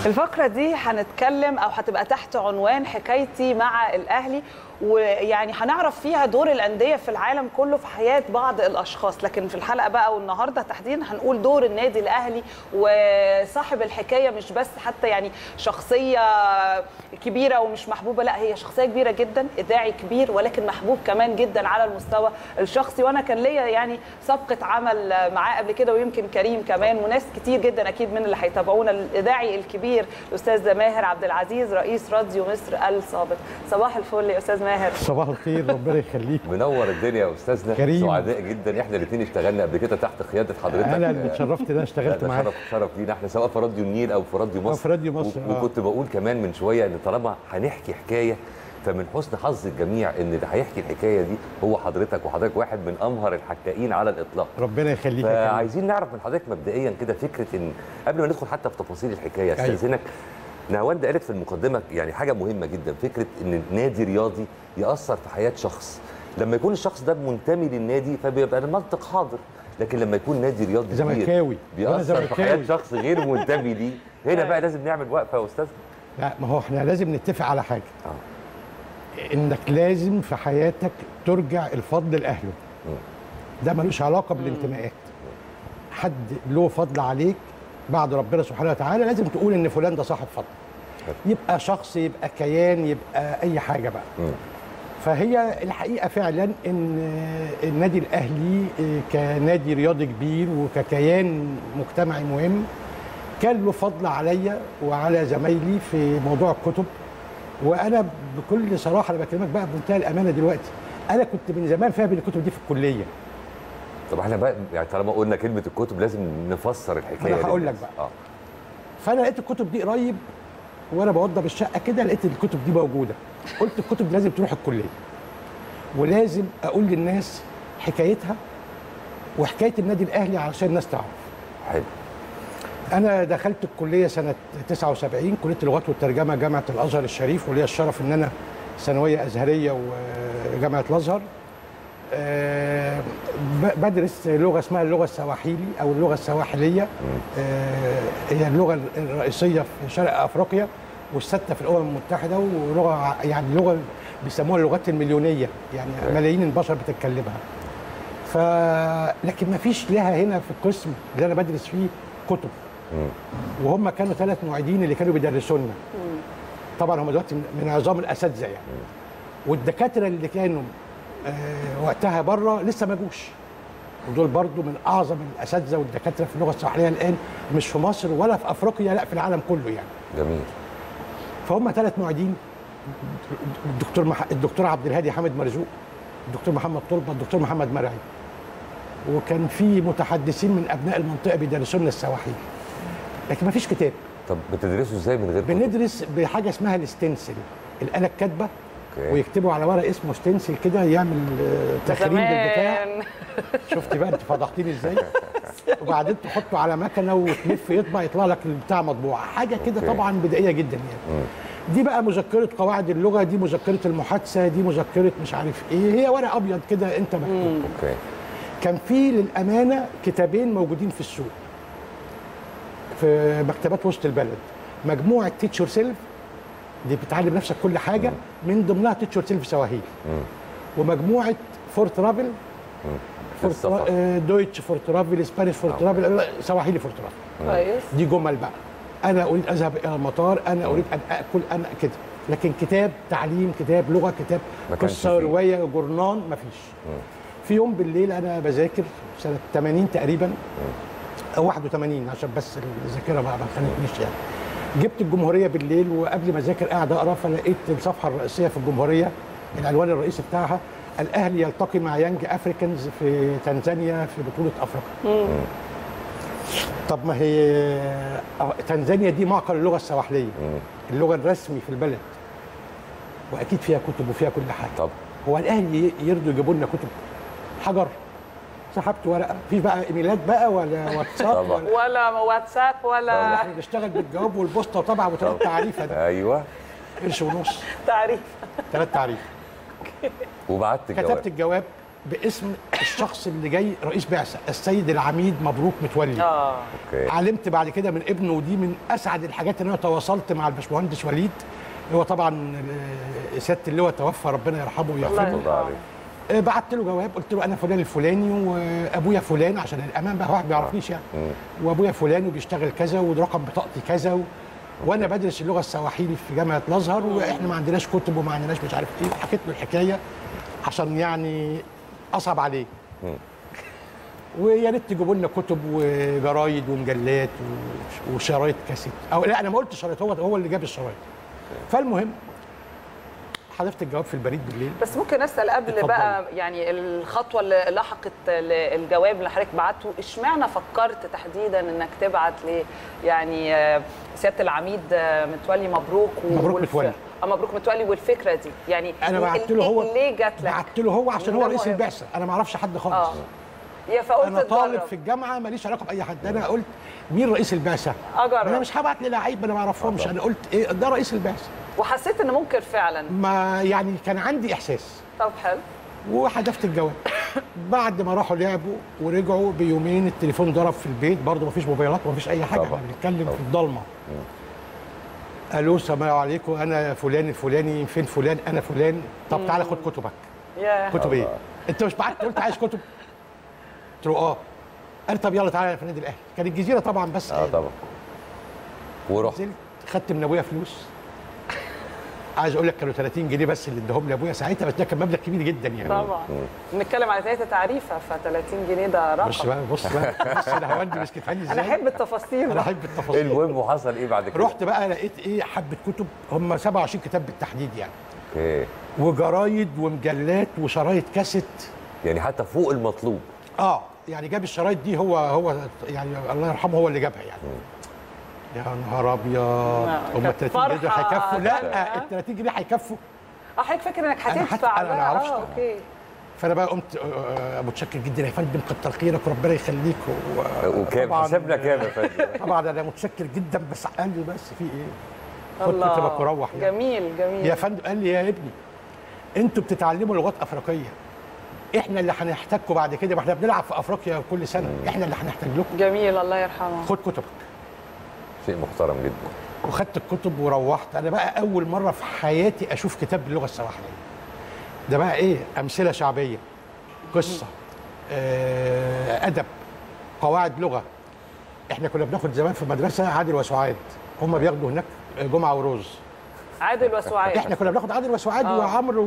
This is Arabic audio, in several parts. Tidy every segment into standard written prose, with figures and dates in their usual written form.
الفقرة دي هنتكلم أو هتبقى تحت عنوان حكايتي مع الأهلي، ويعني هنعرف فيها دور الأندية في العالم كله في حياة بعض الأشخاص، لكن في الحلقة بقى والنهاردة تحديدا هنقول دور النادي الأهلي وصاحب الحكاية، مش بس حتى يعني شخصية كبيرة ومش محبوبة، لا هي شخصية كبيرة جدا، إذاعي كبير ولكن محبوب كمان جدا على المستوى الشخصي. وأنا كان ليا يعني سابقة عمل معاه قبل كده، ويمكن كريم كمان وناس كتير جدا أكيد من اللي هيتابعونا. الإذاعي الكبير الأستاذ ماهر عبد العزيز رئيس راديو مصر السابق. صباح الفل يا أستاذ ماهر. صباح الخير، ربنا يخليك. منور الدنيا يا أستاذنا كريم. سعداء جدا، احنا الاثنين اشتغلنا قبل كده تحت قيادة حضرتك. أنا اللي اتشرفت إن أنا اشتغلت معاك. شرف لينا احنا سواء في راديو النيل أو في راديو مصر. في راديو مصر. وكنت بقول كمان من شوية إن طالما هنحكي حكاية فمن حسن حظ الجميع ان اللي هيحكي الحكايه دي هو حضرتك، وحضرتك واحد من امهر الحكائين على الاطلاق. ربنا يخليك. فعايزين نعرف من حضرتك مبدئيا كده فكره ان قبل ما ندخل حتى في تفاصيل الحكايه استاذنك. نهاوند قالت في المقدمه يعني حاجه مهمه جدا، فكره ان نادي رياضي ياثر في حياه شخص. لما يكون الشخص ده منتمي للنادي فبيبقى المنطق حاضر، لكن لما يكون نادي رياضي زملكاوي بيأثر في حياه شخص غير منتمي ليه، هنا بقى لازم نعمل وقفه يا استاذ. لا، ما هو احنا لازم نتفق على حاجه. انك لازم في حياتك ترجع الفضل لاهله. ده ملوش علاقه بالانتماءات. حد له فضل عليك بعد ربنا سبحانه وتعالى لازم تقول ان فلان ده صاحب فضل. يبقى شخص، يبقى كيان، يبقى اي حاجه بقى. فهي الحقيقه فعلا ان النادي الاهلي كنادي رياضي كبير وككيان مجتمعي مهم كان له فضل عليا وعلى زمايلي في موضوع الكتب. وانا بكل صراحه انا بكلمك بقى بمنتهى الامانه دلوقتي، انا كنت من زمان فاهم الكتب دي في الكليه. طب احنا بقى يعني طالما قلنا كلمه الكتب لازم نفسر الحكايه. انا هقول لك بقى. فانا لقيت الكتب دي قريب وانا بوضب الشقه كده، لقيت الكتب دي موجوده. قلت الكتب دي لازم تروح الكليه ولازم اقول للناس حكايتها وحكايه النادي الاهلي علشان الناس تعرف. حلو. أنا دخلت الكلية سنة 79، كلية اللغات والترجمة جامعة الأزهر الشريف، وليا الشرف إن أنا ثانوية أزهرية وجامعة الأزهر. بدرس لغة اسمها اللغة السواحيلي أو اللغة السواحلية. هي اللغة الرئيسية في شرق أفريقيا والستة في الأمم المتحدة، ولغة يعني لغة بيسموها اللغات المليونية، يعني ملايين البشر بتتكلمها. لكن ما فيش لها هنا في القسم اللي أنا بدرس فيه كتب. وهم كانوا 3 معيدين اللي كانوا بيدرسوا لنا. طبعا هم دلوقتي من عظام الاساتذه يعني. والدكاتره اللي كانوا وقتها بره لسه ما جوش، ودول برضو من اعظم الاساتذه والدكاتره في اللغه السواحليه الان، مش في مصر ولا في افريقيا، لا في العالم كله يعني. جميل. فهم 3 معيدين، الدكتور عبد الهادي حامد مرزوق، الدكتور محمد طلبه، الدكتور محمد مرعي. وكان في متحدثين من ابناء المنطقه بيدرسوا لنا السواحيل. لكن ما فيش كتاب. طب بتدرسوا ازاي من غير كتب؟ بندرس بحاجه اسمها الستنسل، الاله الكاتبه. ويكتبوا على ورق اسمه ستنسل كده، يعمل تخريم للبتاع. شفتي بقى انت فضحتيني ازاي؟ وبعدين تحطه على مكنه وتلف يطبع يطلع لك البتاع مطبوع، حاجه كده طبعا بدائيه جدا يعني. دي بقى مذكره قواعد اللغه، دي مذكره المحادثه، دي مذكره مش عارف ايه، هي ورق ابيض كده انت مكتوب. كان في للامانه كتابين موجودين في السوق في مكتبات وسط البلد، مجموعه تيتشر سيلف دي بتعلم نفسك كل حاجه، من ضمنها تيتشر سيلف سواهيل، ومجموعه فور ترافل، دويتش فور ترافل، اسبانيش فور ترافل، سواحيلي فور ترافل. كويس. دي جمل بقى، انا اريد اذهب الى المطار، انا اريد ان اكل، انا كده. لكن كتاب تعليم، كتاب لغه، كتاب قصه، روايه، جورنان، مفيش. في يوم بالليل انا بذاكر سنه 80 تقريبا او 81 عشان بس الذاكره ما خانتنيش يعني. جبت الجمهوريه بالليل وقبل ما اذاكر قاعد اقرا، فلقيت الصفحه الرئيسيه في الجمهوريه العنوان الرئيسي بتاعها الاهلي يلتقي مع يانج افريكانز في تنزانيا في بطوله افريقيا. طب ما هي تنزانيا دي معقل اللغه السواحليه، اللغه الرسمي في البلد، واكيد فيها كتب وفيها كل حاجه. طب هو الاهلي يرضوا يجيبوا لنا كتب حجر؟ سحبت ورقه، في بقى ايميلات بقى ولا واتساب ولا واتساب ولا احنا بنشتغل بالجواب والبوسطه وطبعا وثلاث تعريفه دي. ايوه. قرش ونص. تعريف. 3 تعريف. وبعت الجواب. كتبت الجواب باسم الشخص اللي جاي رئيس بعثه، السيد العميد مبروك متولي. اوكي. علمت بعد كده من ابنه، ودي من اسعد الحاجات ان انا تواصلت مع الباشمهندس وليد. هو طبعا سياده اللواء توفى، ربنا يرحمه ويغفر له. بعت له جواب، قلت له انا فلان الفلاني وابويا فلان، عشان الامان بقى، واحد ما يعرفنيش يعني. وابويا فلان وبيشتغل كذا ورقم بطاقتي كذا وانا بدرس اللغه السواحيلي في جامعه الازهر، واحنا ما عندناش كتب وما عندناش مش عارف ايه. حكيت له الحكايه عشان يعني اصعب عليه. ويا ريت تجيبوا لنا كتب وجرايد ومجلات وشرايط كاسيت، او لا انا ما قلتش شرايط، هو اللي جاب الشرايط. فالمهم حذفت الجواب في البريد بالليل. بس ممكن اسال قبل بقى يعني الخطوه اللي لحقت الجواب اللي حضرتك بعته، اشمعنى فكرت تحديدا انك تبعت يعني سياده العميد متولي مبروك مبروك متولي مبروك متولي والفكره دي يعني انا بعت له هو ليه جات لك؟ بعت له هو عشان هو رئيس البعثه، انا ما اعرفش حد خالص. يا فقلت انا طالب في الجامعه ماليش علاقه باي حد. انا قلت مين رئيس البعثه؟ اجرب. انا مش هبعت للعيب انا ما اعرفهمش. انا قلت ايه ده رئيس البعثه، وحسيت ان ممكن فعلا ما يعني كان عندي احساس. طب حلو. وحذفت الجواب. بعد ما راحوا لعبوا ورجعوا بيومين التليفون ضرب في البيت، برضه ما فيش موبايلات وما فيش اي حاجه، احنا بنتكلم في الضلمه. الو السلام عليكم، انا فلان الفلاني، فين فلان؟ انا فلان. طب تعالى خد كتبك. كتب ايه؟ انت مش بعت قلت عايز كتب؟ قلت له اه. قال طب يلا تعالى في النادي الاهلي. كان الجزيره طبعا بس طبعا. ورحت خدت من ابويا فلوس. عايز اقول لك كانوا 30 جنيه بس اللي اداهم لي ابويا ساعتها، بس ده كان مبلغ كبير جدا يعني. طبعا. بنتكلم على 3 تعريفه، ف 30 جنيه ده رقم. بص بقى انا هودي مسكتها لي ازاي. انا احب التفاصيل. انا احب التفاصيل. المهم وحصل ايه بعد كده؟ رحت بقى لقيت ايه، حبه كتب، هم 27 كتاب بالتحديد يعني. اوكي. وجرايد ومجلات وشرايط كاسيت، يعني حتى فوق المطلوب. يعني جاب الشرايط دي هو يعني الله يرحمه هو اللي جابها يعني. يا نهار ابيض، هم ال 30 جنيه دول هيكفوا؟ لا ال 30 جنيه هيكفوا. حضرتك فاكر انك هتدفع؟ انا ما اعرفش. اوكي. فانا بقى قمت متشكر جدا يا فندم، كتر خيرك وربنا يخليك. وكام حسابنا كام يا فندم؟ طبعا انا متشكر جدا، بس قال لي بس في ايه؟ خد كتبك وروح يعني. جميل يا فندم. قال لي يا ابني انتوا بتتعلموا لغات افريقيه، احنا اللي هنحتاجكم بعد كده، ما احنا بنلعب في افريقيا كل سنه، احنا اللي هنحتاج لكم. جميل، الله يرحمه. خد كتبك. شيء محترم جدا. وخدت الكتب وروحت. انا بقى اول مره في حياتي اشوف كتاب باللغه السواحليه. ده بقى ايه؟ امثله شعبيه، قصه، ادب، قواعد لغه. احنا كنا بناخد زمان في المدرسه عادل وسعاد، هم بياخدوا هناك جمعه وروز. عادل وسعاد. احنا كنا بناخد عادل وسعاد وعمرو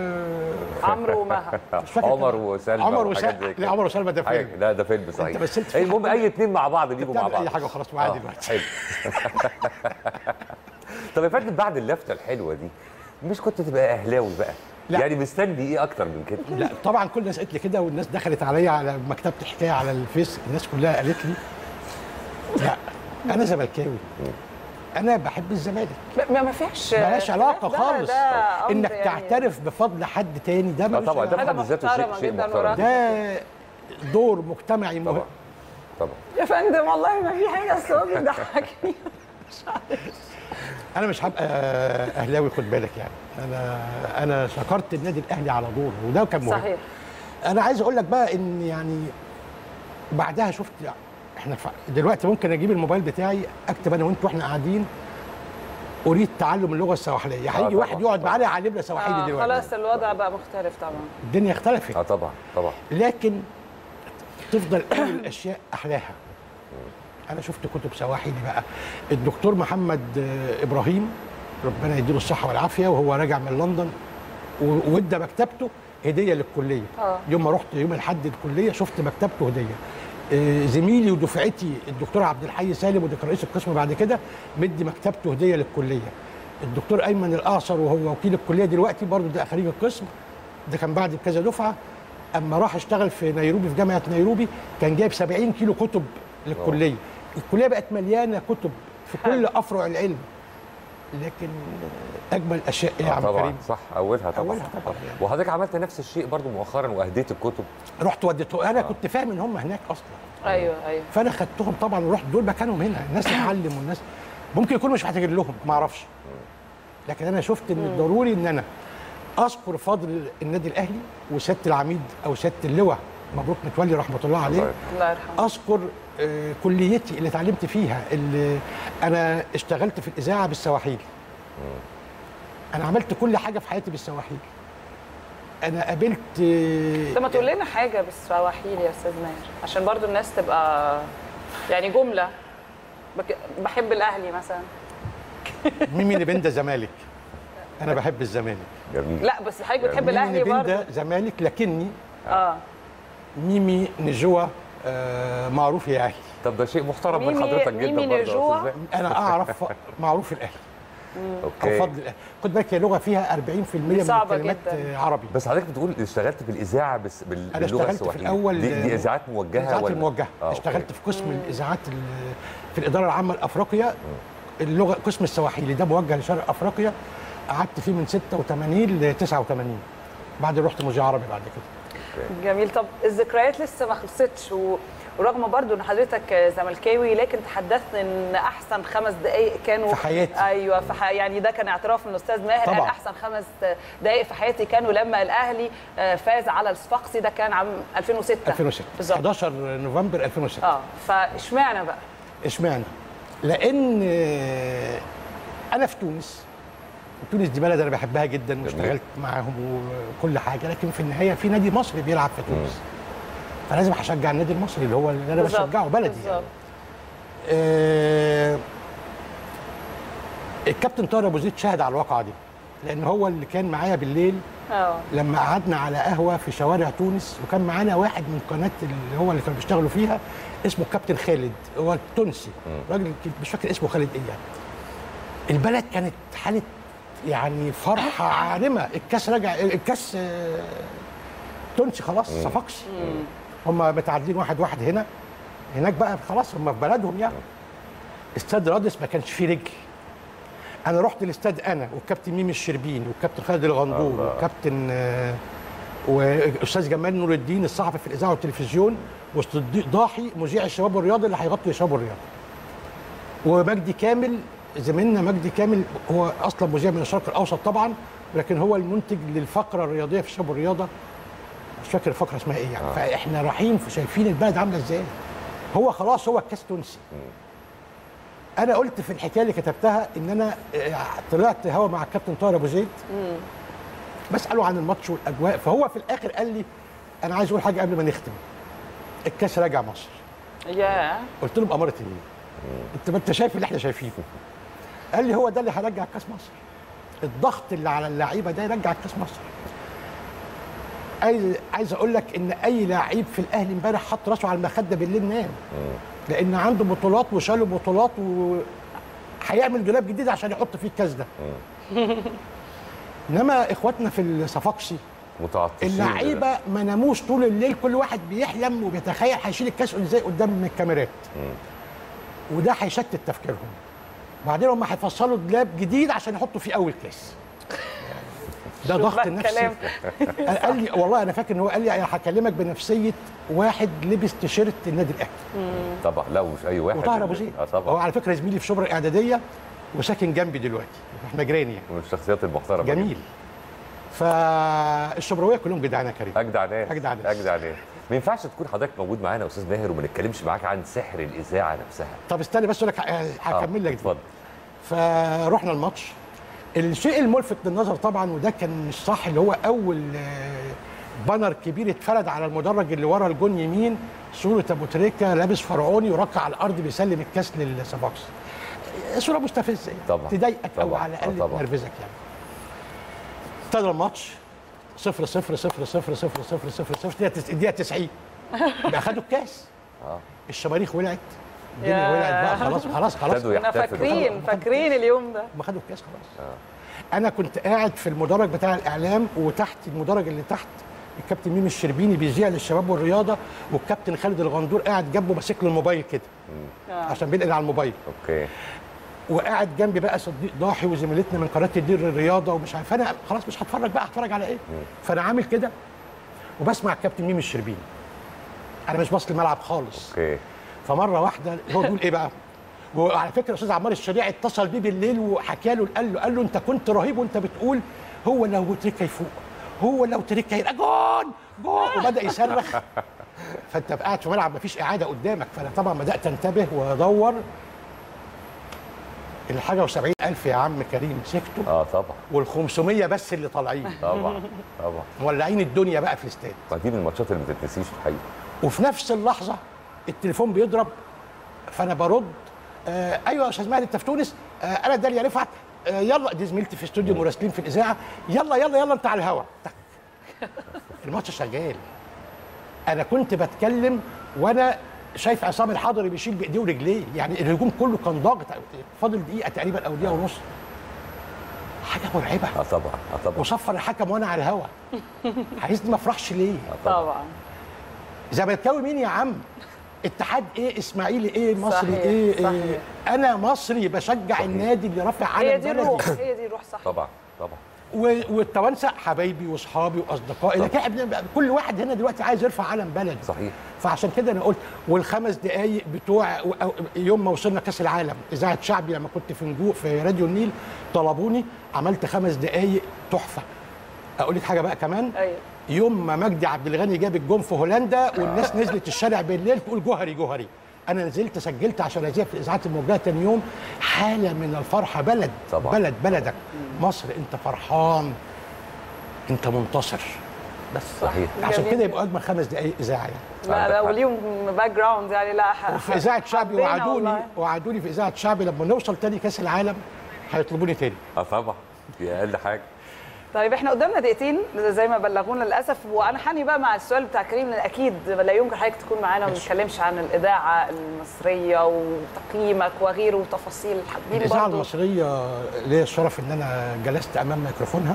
عمرو ومها. عمر وسلمى. عمر وسلمى. لا عمر وسلمى ده فيلم. لا ده فيلم صحيح. انت مثلت في المهم اي اتنين مع بعض بيجوا مع بعض. اي حاجه خلاص معايا دلوقتي. حلو. طب يا فندم بعد اللفته الحلوه دي مش كنت تبقى اهلاوي بقى؟ لا. يعني مستني ايه اكتر من كده؟ لا طبعا كل الناس قالت لي كده، والناس دخلت عليا على مكتبه حكايه على الفيس، الناس كلها قالت لي لا انا زملكاوي، انا بحب الزمالك. ما فيش مالهاش علاقه خالص. انك يعني تعترف بفضل حد تاني ده مالوش طبعا ده في حد ذاته شيء محترم. ده دور مجتمعي مهم. طبعا يا فندم والله ما في حاجه، بس هو بيضحكني. انا مش هبقى اهلاوي، خد بالك يعني. انا شكرت النادي الاهلي على دوره وده كان مهم. صحيح. انا عايز اقول لك بقى ان يعني بعدها شفت احنا دلوقتي ممكن اجيب الموبايل بتاعي اكتب انا وانت واحنا قاعدين اريد تعلم اللغه السواحليه، هيجي واحد يقعد معانا يعلمنا سواحلي دلوقتي. خلاص الوضع بقى مختلف طبعا، الدنيا اختلفت. طبعا لكن تفضل اول الاشياء احلاها. انا شفت كتب سواحلي بقى. الدكتور محمد ابراهيم ربنا يديله الصحه والعافيه، وهو راجع من لندن وادى مكتبته هديه للكليه. يوم ما رحت يوم الاحد الكليه شفت مكتبته هديه. زميلي ودفعتي الدكتور عبد الحي سالم، وده كان رئيس القسم بعد كده، مدي مكتبته هديه للكليه. الدكتور ايمن الاعصر وهو وكيل الكليه دلوقتي برضه، ده خريج القسم، ده كان بعد بكذا دفعه، اما راح اشتغل في نيروبي في جامعه نيروبي كان جايب 70 كيلو كتب للكليه. الكليه بقت مليانه كتب في كل افرع العلم. لكن اجمل اشياء ايه يا عم كريم؟ صح، اولها طبعا يعني. وحضرتك عملت نفس الشيء برضو مؤخرا واهديت الكتب. رحت وديته. انا كنت فاهم ان هم هناك اصلا. ايوه فانا خدتهم طبعا ورحت، دول مكانهم هنا، الناس تتعلم والناس ممكن يكونوا مش محتاجين لهم، ما اعرفش. لكن انا شفت ان ضروري ان انا اذكر فضل النادي الاهلي وسياده العميد او سياده اللواء مبروك متولي رحمه الله عليه. الله يرحمه. اذكر كليتي اللي اتعلمت فيها، اللي انا اشتغلت في الاذاعه بالسواحيل. انا عملت كل حاجه في حياتي بالسواحيل. انا قابلت لما تقول لنا حاجه بالسواحيل يا استاذ ماهر عشان برضو الناس تبقى يعني جمله. بحب الاهلي مثلا. ميمي نبندا زمالك. انا بحب الزمالك. جميل. لا بس حضرتك بتحب الاهلي برضو. ميمي نبندا زمالك لكني ميمي نجوى معروف يا اهلي. طب ده شيء محترم من حضرتك جدا ميمي نجوى. انا اعرف معروف الاهلي. اوكي. او فضل الاهلي. خد بالك هي لغه فيها 40% من الكلمات عربي. بس حضرتك بتقول اشتغلت في الاذاعه بس انا اشتغلت في الاول دي اذاعات موجهه الاذاعات ولا الموجهه. اشتغلت في قسم الاذاعات في الاداره العامه لافريقيا. اللغه قسم السواحيلي ده موجه لشرق افريقيا. قعدت فيه من 86 ل 89. بعدين رحت مذيع عربي بعد كده. جميل. طب الذكريات لسه ما خلصتش ورغم برضو ان حضرتك زملكاوي لكن تحدثنا ان احسن 5 دقائق كانوا في حياتي. ايوه يعني ده كان اعتراف من الاستاذ ماهر. طبعا. قال احسن 5 دقائق في حياتي كانوا لما الاهلي فاز على الصفاقسي. ده كان عام 2006 بالظبط 11 نوفمبر 2006. فاشمعنى بقى؟ اشمعنى؟ لان انا في تونس. تونس دي بلد انا بحبها جدا واشتغلت معاهم وكل حاجه، لكن في النهايه في نادي مصري بيلعب في تونس. فلازم هشجع النادي المصري اللي هو اللي انا بشجعه بلدي يعني. الكابتن طاهر ابو زيد شهد على الواقعه دي، لان هو اللي كان معايا بالليل لما قعدنا على قهوه في شوارع تونس، وكان معانا واحد من قناه اللي هو اللي كانوا بيشتغلوا فيها اسمه الكابتن خالد، هو تونسي راجل مش فاكر اسمه خالد ايه يعني. البلد كانت حاله يعني فرحه عارمه. الكاس رجع، الكاس تونسي خلاص صفاقسي. هم متعادلين 1-1 هنا. هناك بقى خلاص هم في بلدهم يعني. استاد رادس ما كانش فيه رجل. انا رحت الاستاد انا والكابتن ميمي الشربين والكابتن خالد الغندور والكابتن واستاذ جمال نور الدين الصحفي في الاذاعه والتلفزيون، وصديق ضاحي مذيع الشباب والرياضه اللي هيغطي الشباب والرياضه، ومجدي كامل زميلنا. مجدي كامل هو اصلا مذيع من الشرق الاوسط طبعا، ولكن هو المنتج للفقره الرياضيه في الشباب والرياضه. مش فاكر الفقره اسمها ايه يعني. فاحنا رايحين شايفين البلد عامله ازاي. هو خلاص هو الكاس تونسي. انا قلت في الحكايه اللي كتبتها ان انا طلعت هوا مع الكابتن طاهر ابو زيد بساله عن الماتش والاجواء، فهو في الاخر قال لي انا عايز اقول حاجه قبل ما نختم. الكاس راجع مصر. قلت له باماره ايه؟ انت شايف اللي احنا شايفينه. قال لي هو ده اللي هيرجع كاس مصر. الضغط اللي على اللعيبه ده يرجع كاس مصر. عايز اقول لك ان اي لعيب في الاهلي امبارح حط راسه على المخده بالليل نام، لان عنده بطولات وشالوا بطولات وهيعمل دولاب جديد عشان يحط فيه الكاس ده. انما اخواتنا في الصفاقسي اللعيبه ما ناموش طول الليل، كل واحد بيحلم وبيتخيل هيشيل الكاس ازاي قدام الكاميرات. وده هيشتت تفكيرهم. بعدين هم هيفصلوا دولاب جديد عشان يحطوا فيه اول كاس. ده ضغط نفسي. قال لي والله انا فاكر ان هو قال لي انا هكلمك بنفسيه واحد لبس تيشيرت النادي الاهلي. طبعا لا مش اي واحد. وطاهر ابو زيد. طبعا. هو على فكره زميلي في شبرا الاعداديه وساكن جنبي دلوقتي، احنا جيران يعني. من الشخصيات المحترمه. جميل. فالشبراويه كلهم جدعان يا كريم. اجدع ناس. اجدع ناس. اجدع ناس. ما ينفعش تكون حضرتك موجود معانا يا استاذ ماهر وما نتكلمش معاك عن سحر الاذاعه نفسها. طب استنى بس اقول لك هكمل لك. اتفضل. فروحنا الماتش. الشيء الملفت للنظر طبعا وده كان مش صح، اللي هو اول بانر كبير اتفرد على المدرج اللي ورا الجون يمين صوره ابو تريكه لابس فرعوني وركع على الارض بيسلم الكاس للصفاقسي. صوره مستفزه يعني. طبعا تضايقك او على الاقل تنرفزك يعني. ابتدى الماتش 0-0 الدقيقه 90 بقى خدوا الكاس. الشماريخ ولعت، الدنيا ولعت بقى خلاص. احنا فاكرين اليوم ده. ما خدوا الكاس خلاص. انا كنت قاعد في المدرج بتاع الاعلام، وتحت المدرج اللي تحت الكابتن ميمي الشربيني بيذيع للشباب والرياضه، والكابتن خالد الغندور قاعد جنبه ماسك له الموبايل كده عشان بينقل على الموبايل. اوكي. وقاعد جنبي بقى صديق ضاحي وزميلتنا من قناه الدير الرياضه ومش عارف. انا خلاص مش هتفرج بقى، هتفرج على ايه؟ فانا عامل كده وبسمع الكابتن ميمي الشربيني. انا مش باص الملعب خالص. اوكي. فمره واحده هو بيقول ايه بقى؟ وعلى فكره الاستاذ عمار الشريعي اتصل بيه بالليل وحكى له، قال له انت كنت رهيب وانت بتقول هو لو تريكا يفوق، هو لو تريكا يبقى جون جون، وبدا يصرخ. فانت قاعد في ملعب مفيش اعاده قدامك، فانا طبعا بدات انتبه وادور. الحاجه و70,000 يا عم كريم سكتوا. طبعا. وال500 بس اللي طالعين. طبعا. مولعين الدنيا بقى في الاستاد. دي من الماتشات اللي ما تتنسيش الحقيقه. وفي نفس اللحظه التليفون بيضرب، فانا برد. ايوه يا استاذ ماهر انت في تونس؟ انا داليا رفعت. يلا، دي زميلتي في استوديو مراسلين في الاذاعه. يلا يلا يلا انت على الهوا. الماتش شغال. انا كنت بتكلم وانا شايف عصام الحضري بيشيل بايديه ورجليه، يعني الهجوم كله كان ضاغط. فاضل دقيقه تقريبا او دقيقه ونص. حاجه مرعبه. طبعا. وصفر الحكم وانا على الهوا. عايزني ما افرحش ليه؟ طبعا. زملكاوي مين يا عم؟ اتحاد ايه؟ اسماعيلي ايه؟ مصري صحيح. ايه؟ صحيح. انا مصري بشجع النادي اللي رافع علم هي دي بلدي. الروح، هي دي الروح. صح. طبعا. والتوانسه حبايبي واصحابي واصدقائي، لكن كل واحد هنا دلوقتي عايز يرفع علم بلدي. صحيح. فعشان كده انا قلت. والخمس دقائق بتوع يوم ما وصلنا كاس العالم، اذاعه شعبي لما كنت في نجوء في راديو النيل طلبوني، عملت 5 دقائق تحفه. اقول لك حاجه بقى كمان. ايوه. يوم ما مجدي عبد الغني جاب الجون في هولندا والناس نزلت الشارع بالليل تقول جوهري جوهري، انا نزلت سجلت عشان اذيع في الاذاعات الموجهه تاني يوم. حاله من الفرحه. بلد طبعا. بلدك مصر، انت فرحان، انت منتصر. بس صحيح. عشان كده يبقوا اجمل 5 دقائق اذاعه يعني. لا وليهم باك جراوند يعني. لا في اذاعه شعبي وعدوني في اذاعه شعبي لما نوصل تاني كاس العالم هيطلبوني تاني. طبعا، دي اقل حاجه. طيب احنا قدامنا دقيقتين زي ما بلغونا للاسف، وانا حاني بقى مع السؤال بتاع كريم، لان اكيد لا يمكن حضرتك تكون معانا وما نتكلمش عن الاذاعه المصريه وتقييمك وغيره وتفاصيل. الاذاعه المصريه ليا الشرف ان انا جلست امام ميكروفونها.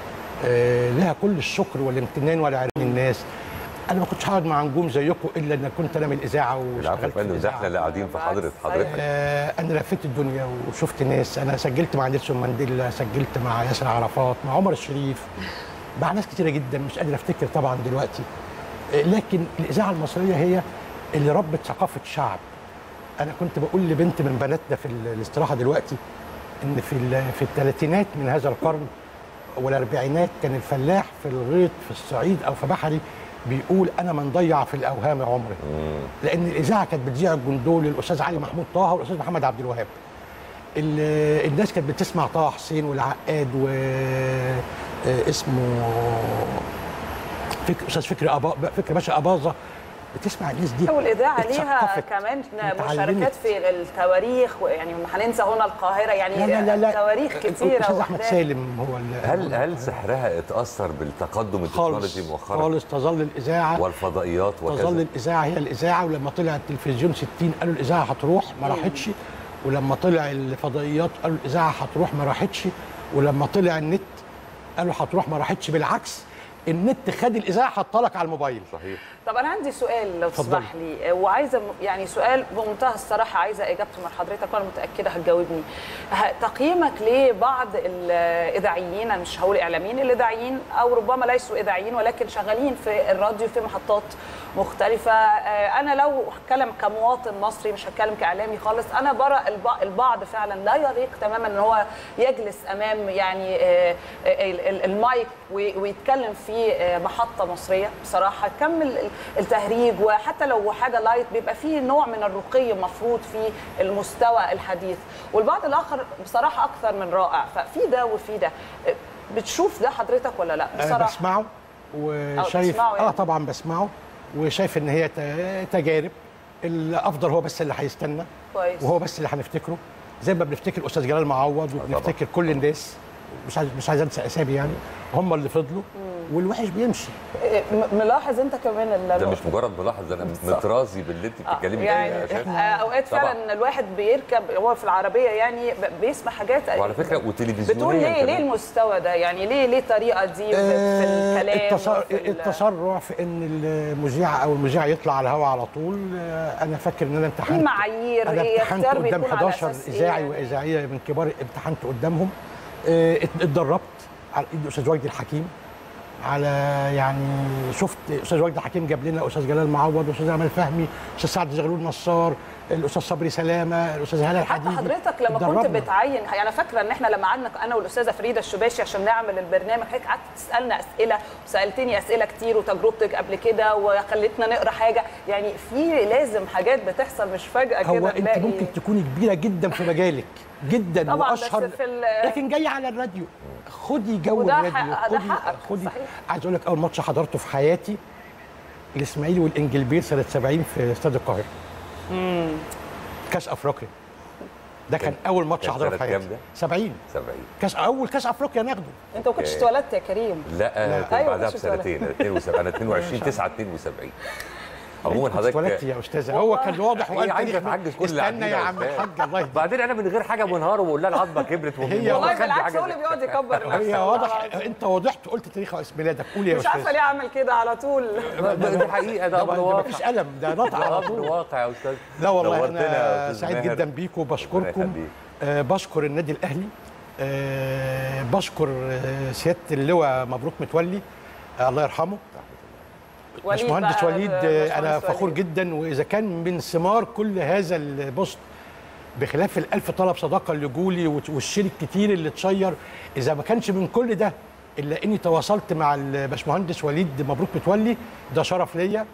لها كل الشكر والامتنان والعرفان الناس. انا ما كنتش هقعد مع نجوم زيكم الا ان كنت انا من الاذاعه واشتغلت في الاذاعه. احنا اللي قاعدين في حضرتك. انا لفيت الدنيا وشفت ناس. انا سجلت مع نيلسون مانديلا، سجلت مع ياسر عرفات، مع عمر الشريف، مع ناس كتيره جدا مش قادر افتكر طبعا دلوقتي. لكن الاذاعه المصريه هي اللي ربت ثقافه شعب. انا كنت بقول لبنت من بناتنا في الاستراحه دلوقتي ان في الثلاثينات من هذا القرن والاربعينات كان الفلاح في الغيط في الصعيد او في بحري بيقول انا من ضيع في الاوهام عمري. لان الاذاعه كانت بتذيع الجندول للاستاذ علي محمود طه والاستاذ محمد عبد الوهاب. الناس كانت بتسمع طه حسين والعقاد واسمه استاذ فكري باشا اباظه. بتسمع الناس دي. والاذاعه ليها كمان مشاركات في التواريخ، يعني هننسى هنا القاهره يعني. لا تواريخ كتيره. الاستاذ احمد سالم هو هل سحرها اتاثر بالتقدم التكنولوجي مؤخرا؟ خالص. تظل الاذاعه والفضائيات وكذا. تظل الاذاعه هي الاذاعه. ولما طلع التلفزيون 60 قالوا الاذاعه هتروح، ما راحتش. ولما طلع الفضائيات قالوا الاذاعه هتروح، ما راحتش. ولما طلع النت قالوا هتروح، ما راحتش. بالعكس، النت خد الاذاعه حطها لك على الموبايل. صحيح. طب انا عندي سؤال لو تسمح لي، وعايزه يعني سؤال بمنتهى الصراحه عايزه اجابته من حضرتك وانا متاكده هتجاوبني. تقييمك لبعض الاذاعيين، انا مش هقول اعلاميين، الاذاعيين او ربما ليسوا اذاعيين ولكن شغالين في الراديو في محطات مختلفه. انا لو هتكلم كمواطن مصري مش هتكلم كاعلامي خالص، انا برى البعض فعلا لا يليق تماما ان هو يجلس امام يعني المايك ويتكلم في محطه مصريه. بصراحه كمل التهريج، وحتى لو حاجه لايت بيبقى فيه نوع من الرقي مفروض في المستوى الحديث، والبعض الاخر بصراحه اكثر من رائع. ففي ده وفي ده. بتشوف ده حضرتك ولا لا؟ بصراحه بسمعه وشايف يعني. طبعا بسمعه وشايف ان هي تجارب. الافضل هو بس اللي هيستنى كويس، وهو بس اللي هنفتكره زي ما بنفتكر استاذ جلال معوض وبنفتكر كل الناس. مش عايز انسى اسامي يعني. هم اللي فضلوا والوحش بيمشي. ملاحظ انت كمان ده مش مجرد ملاحظ، انا مترازي باللي انت بتتكلمي يعني اوقات فعلا الواحد بيركب هو في العربيه يعني بيسمع حاجات. وعلى فكره وتلفزيونيا بتقول ليه المستوى ده يعني ليه الطريقه دي في الكلام التسرع في ان المذيع او المذيع يطلع على الهواء على طول. انا فاكر ان انا امتحنت في معايير. انا امتحنت قدام 11 اذاعي واذاعيه من كبار، امتحنت قدامهم. اتدربت على ايد الاستاذ وجدي الحكيم على يعني شفت استاذ وجدي حكيم جاب لنا استاذ جلال معوض، استاذ امل فهمي، استاذ سعد زغلول نصار، الاستاذ صبري سلامه، الاستاذ هلا الحديدي. حتى حضرتك لما كنت بتعين، يعني انا فاكره ان احنا لما قعدنا انا والاستاذه فريده الشباشي عشان نعمل البرنامج، حضرتك قعدت تسالنا اسئله وسالتني اسئله كتير وتجربتك قبل كده وخلتنا نقرا حاجه، يعني في لازم حاجات بتحصل مش فجاه كده. هو انت ممكن تكوني كبيره جدا في مجالك جدا طبعا واشهر، لكن جايه على الراديو، خدي جو الراديو. خدي عايز اقول لك اول ماتش حضرته في حياتي الاسماعيلي والانجلبير سنه 70 في استاد القاهره. كاس افريقيا ده كان اول ماتش حضرته في حياتي. 70 اول كاس افريقيا ناخده. انت ما كنتش اتولدت يا كريم؟ لا كان بعدها بسنتين. انا 22 9 72. عموما حضرتك اتولدت يا استاذه، هو كان واضح وقال عايزه تعجز كل اللي استنى يا عم الحاج الله يهديك. بعدين انا من غير حاجه منهار وبقول لها العظمه كبرت هي والله بالعكس هو اللي بيقعد يكبر نفسه. هي واضح انت وضحت قلت تاريخ اسم ميلادك. قول يا مش استاذ. عارفه ليه عمل كده على طول. دي حقيقه، ده امر واقع، مفيش قلم، ده نطق على طول. واقع يا استاذ. لا والله انا سعيد جدا بيكم وبشكركم. بشكر النادي الاهلي، بشكر سياده اللواء مبروك متولي الله يرحمه. باشمهندس وليد انا فخور جدا، واذا كان من ثمار كل هذا البوست بخلاف ال1000 طلب صداقه اللي جولي والشير الكتير اللي اتشير، اذا ما كانش من كل ده الا اني تواصلت مع الباشمهندس وليد مبروك متولي، ده شرف ليا.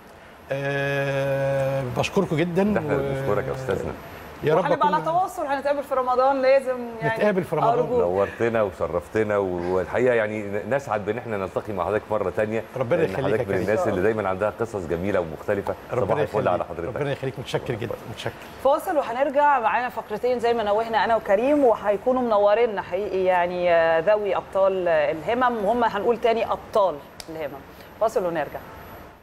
بشكركم جدا. احنا بنشكرك يا استاذنا. يا رب هنبقى على تواصل، هنتقابل في رمضان لازم يعني نتقابل في رمضان. نورتنا وشرفتنا، والحقيقه يعني نسعد بان احنا نلتقي مع حضرتك مره ثانيه. ربنا يخليك. حضرتك من الناس اللي دايما عندها قصص جميله ومختلفه. صباح الفل على حضرتك. ربنا يخليك، متشكر جدا. متشكر. فاصل وهنرجع معانا فقرتين زي ما نوهنا انا وكريم، وهيكونوا منورينا حقيقي يعني ذوي ابطال الهمم، وهم هنقول تاني ابطال الهمم. فاصل ونرجع.